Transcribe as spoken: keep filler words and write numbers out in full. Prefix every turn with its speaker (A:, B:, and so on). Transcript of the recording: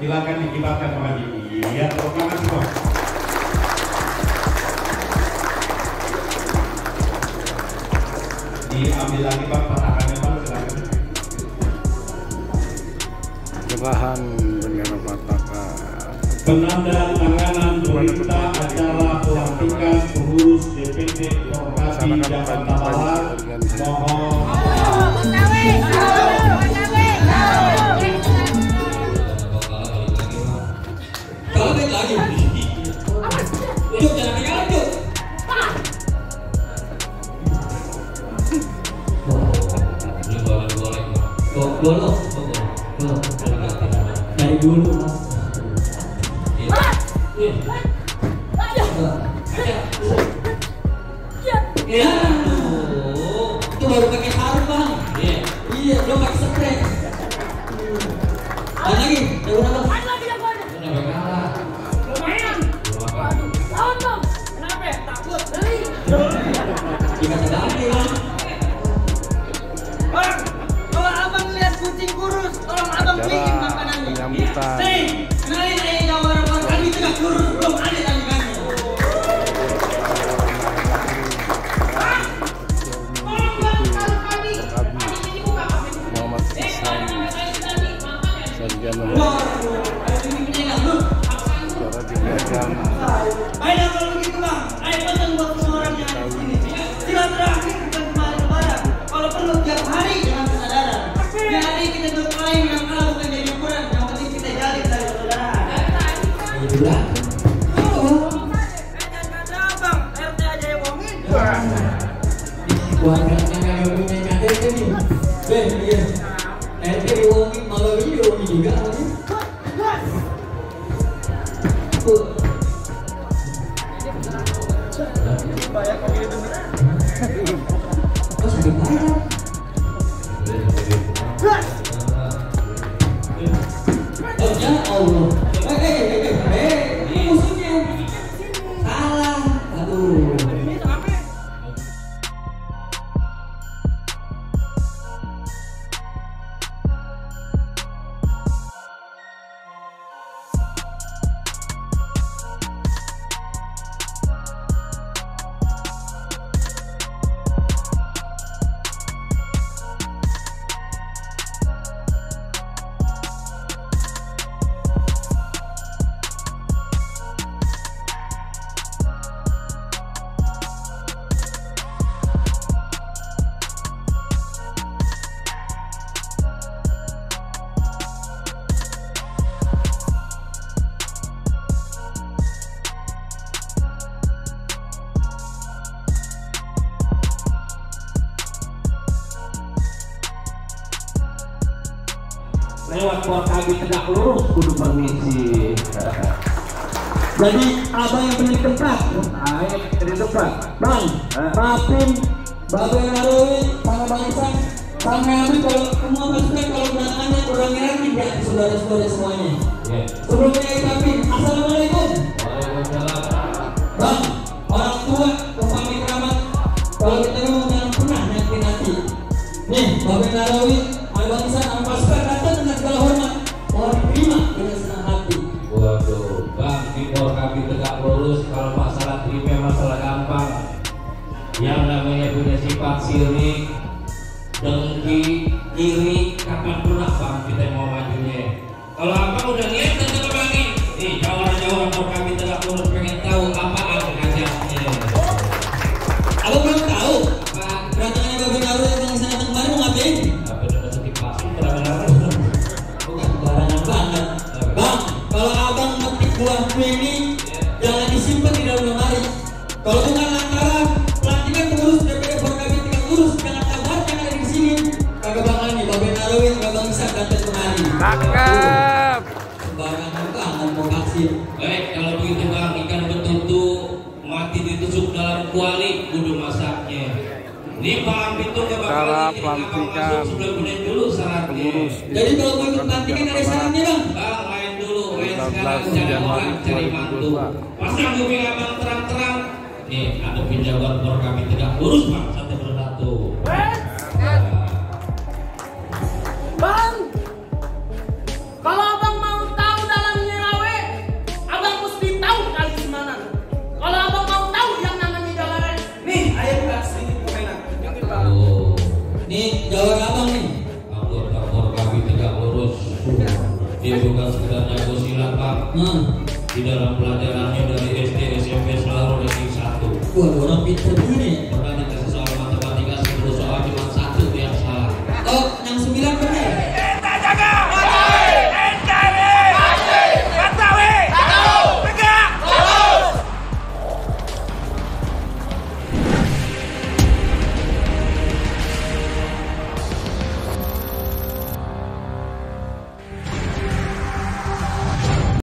A: silakan dikibarkan kembali. Iya, terima kasih Bang. Diambil lagi Bang petakannya Bang, silakan.
B: Cerahan bendera Pataka.
A: Penanda tanganan berita acara pelantikan pengurus D P D Provinsi Jakarta Barat. Mohon.
C: Bolong, dari dulu mas. Ya, itu baru pakai sarung bang. Iya, belum pakai spray. Ada lagi, ada berapa? Ada lagi yang mana? Udah kalah. Lumayan. Tahun dong. Kenapa? Takut. Beli. Gimana tadi bang? Bang. Kucing kurus, tolong abang beliin makanannya.
B: Penyambutan.
C: Nih, kenalin ayah jawara-jawara kami tidak kurus, belum ada tadi kami.
B: Muhammad Islam Sarjana secara dibiarkan.
C: Ayo kalau begitu bang, ayo pesan buat semua orang yang ada di sini. Silaturahmi bukan cuma lebaran, kalau perlu tiap hari dengan kesadaran. Jadi kita berkelaim yang kalah bukan jadi ukuran, yang penting kita jalin dari persaudaraan. Iya. Oh. Jangan ada bang, R T aja yang ngomongin. Buat yang yang punya kader kan nih. Ben, iya. R T diomongin malah ini diomongin juga lagi. Bayar kok ini beneran. Oh, sakit banget. Oh ya Allah, eh eh eh eh, ini musuhnya salah, aduh.
A: Lewat Forkabin tegak lurus kudu permisi.
C: Jadi abang yang punya tempat,
A: Ayo di depan.
C: bang, maafin Bapak Narowi, sama Bang Isan, sama Nabi kalau semua pasukan kalau kedatangannya kurang ngerti ya saudara-saudara semuanya.
A: Yeah.
C: Sebelumnya tapi assalamualaikum.
A: Waalaikumsalam.
C: Bang, orang tua, kepami keramat, kalau kita ngomong jangan pernah nyakitin hati. Nih, Bapak Narowi, Bang Isan, sama pasukan datang dengan segala hormat, mohon diterima dengan senang hati.
A: Waduh, Bang, di Forkabin tegak lurus kalau masalah terima masalah gampang. Yang namanya punya sifat sirik, dengki, iri, kapan pernah Bang kita mau majunya. Kalau abang udah lihat tentu kebangin. Nih, jawara-jawara Forkabin tegak lurus pengen tahu apaan kajiannya.
C: Abang belum tahu? Kedatangannya Bapak Narowi yang Bang Isan datang kemarin mau ngapain?
A: Apa udah masuk di pasti benar-benar.
C: Bukan barangan banget. Bang, kalau abang metik buah kue ini jangan disimpan di dalam lemari. Kalau bukan lantaran pelantikan pengurus D P D Forkabin tegak lurus jangan kabarkan ada di sini. Kagak bakal nih Bapak Narowi nggak Bang Isan datang kemari.
B: Cakep.
C: Barangan banget mau vaksin.
A: Baik, kalau begitu Bang, ikan betutu mati ditusuk dalam kuali kudu masaknya. Ini Bang Pitung ke
B: Cara
A: bakal
B: pelantikan
A: sudah bener dulu syaratnya.
B: pengurus
C: Jadi kalau mau ikut pelantikan ada syaratnya bang.
A: Bang, main dulu, main
B: lima
A: sekarang
B: belas
A: jangan
B: Januari
A: orang cari
B: dua ribu
A: mantu.
B: dua puluh dua.
A: Pasang kuping abang terang-terang. Nih, ada penjabat Forkabin tegak lurus Bang, satu persatu.
C: Bang, kalau abang mau tahu dalam jawara abang nih.
A: Anggur-anggur kaki tegak lurus. Dia bukan sekedar jago silat Pak.
C: Hmm.
A: Di dalam pelajarannya dari S D S M P selalu ranking satu.
C: Waduh, orang pintar begini.
A: Pernah dikasih soal matematika sepuluh soal cuma satu yang salah.
C: Oh, yang sembilan pernah